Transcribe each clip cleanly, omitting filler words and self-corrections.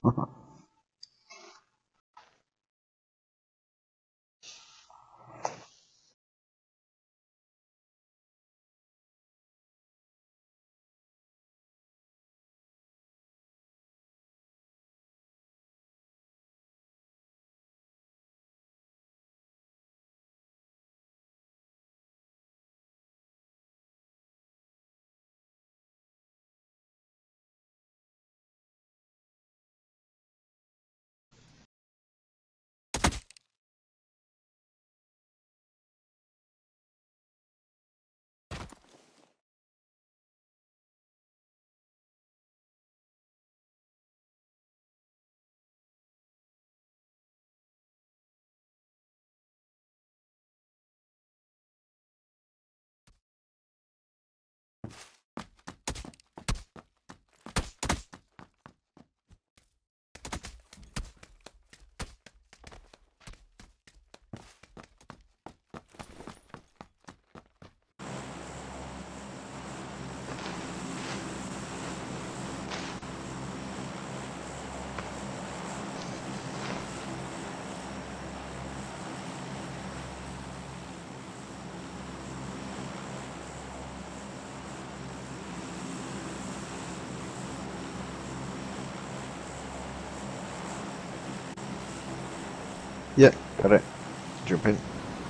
Yeah, got it. Jump in.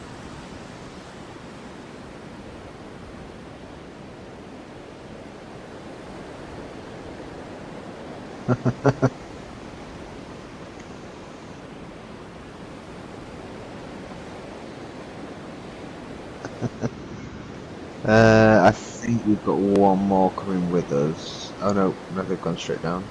I think we've got one more coming with us. Oh no, no, they've gone straight down.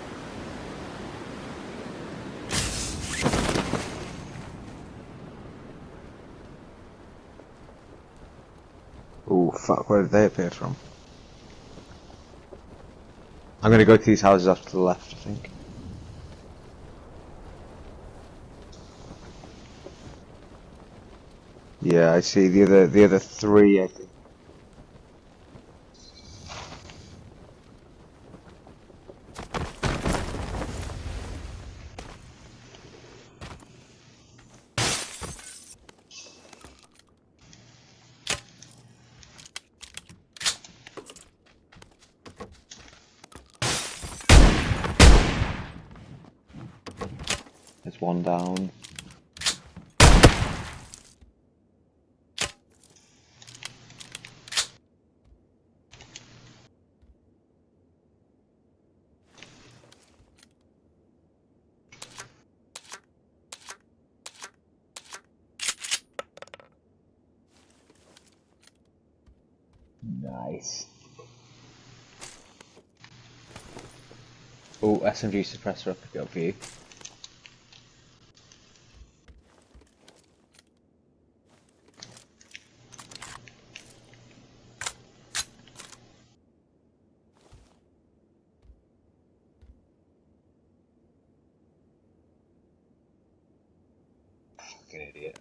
Oh fuck, where did they appear from? I'm gonna go to these houses off to the left, I think. Yeah, I see the other three, I think. There's one down. Nice. Oh, SMG suppressor, I'll pick it up for you. Fucking idiot.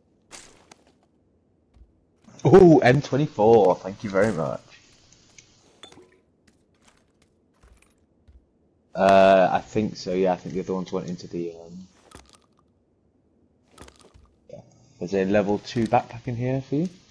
Oh, M24, thank you very much. I think so, yeah, I think the other ones went into the, yeah. There's a level 2 backpack in here for you.